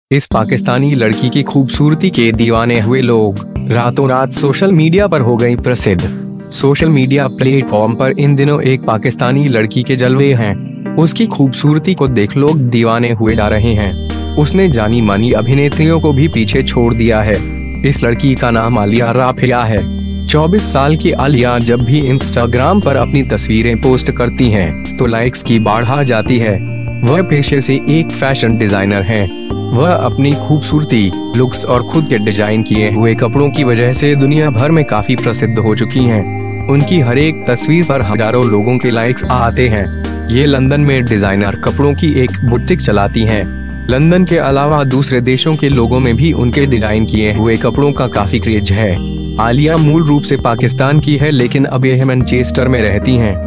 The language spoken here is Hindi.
इस पाकिस्तानी लड़की की खूबसूरती के दीवाने हुए लोग रातों रात सोशल मीडिया पर हो गई प्रसिद्ध। सोशल मीडिया प्लेटफॉर्म पर इन दिनों एक पाकिस्तानी लड़की के जलवे हैं। उसकी खूबसूरती को देख लोग दीवाने हुए जा रहे हैं। उसने जानी मानी अभिनेत्रियों को भी पीछे छोड़ दिया है। इस लड़की का नाम आलिया राफिया है। 24 साल की आलिया जब भी इंस्टाग्राम पर अपनी तस्वीरें पोस्ट करती हैं, तो लाइक्स की बाढ़ आ जाती है। वह पेशे से एक फैशन डिजाइनर हैं। वह अपनी खूबसूरती, लुक्स और खुद के डिजाइन किए हुए कपड़ों की वजह से दुनिया भर में काफी प्रसिद्ध हो चुकी हैं। उनकी हर एक तस्वीर पर हजारों लोगों के लाइक्स आते हैं। ये लंदन में डिजाइनर कपड़ों की एक बुटीक चलाती हैं। लंदन के अलावा दूसरे देशों के लोगों में भी उनके डिजाइन किए हुए कपड़ों का काफी क्रेज है। आलिया मूल रूप से पाकिस्तान की है, लेकिन अब यह मैनचेस्टर में रहती हैं।